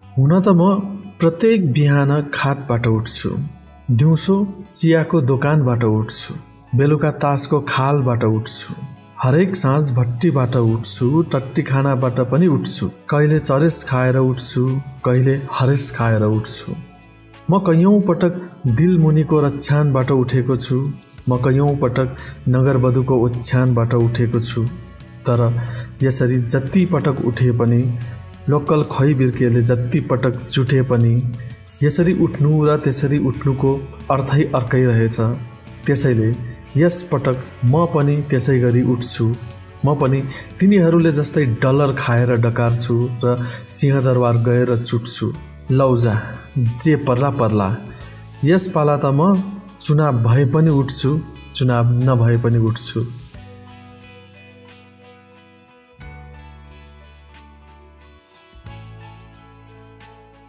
हुन त म प्रत्येक बिहान खाटबाट उठ्छु, दिउँसो चियाको दोकानबाट उठ्छु, बेलुका तासको खालबाट उठ्छु, हरेक साँझ भट्टीबाट उठ्छु, टट्टीखानाबाट पनि उठ्छु, कहिले चरेस खाएर उठ्छु, कहिले हरेस खाएर उठ्छु। म कैयौं पटक दिलमुनिको रच्छानबाट उठेको छु, म कैयौं पटक नगरवधुको ओछ्यानबाट उठेको छु। तर यसरी जति पटक उठे पनि, लोकल खै बिर्केले जति पटक जुटे पनि, यसरी उठ्नु र त्यसरी उठ्नुको अर्थै अर्कै रहेछ। त्यसैले यस पटक म पनि त्यसै गरी उठ्छु। म पनि तिनीहरूले जस्तै डलर खाएर डकार्छु र सिंहदरबार गएर चुट्छु। लौजा जे पर्ला पर्ला, यस पाला त म चुनाव भए पनि उठ्छु, चुनाव नभए पनि उठ्छु।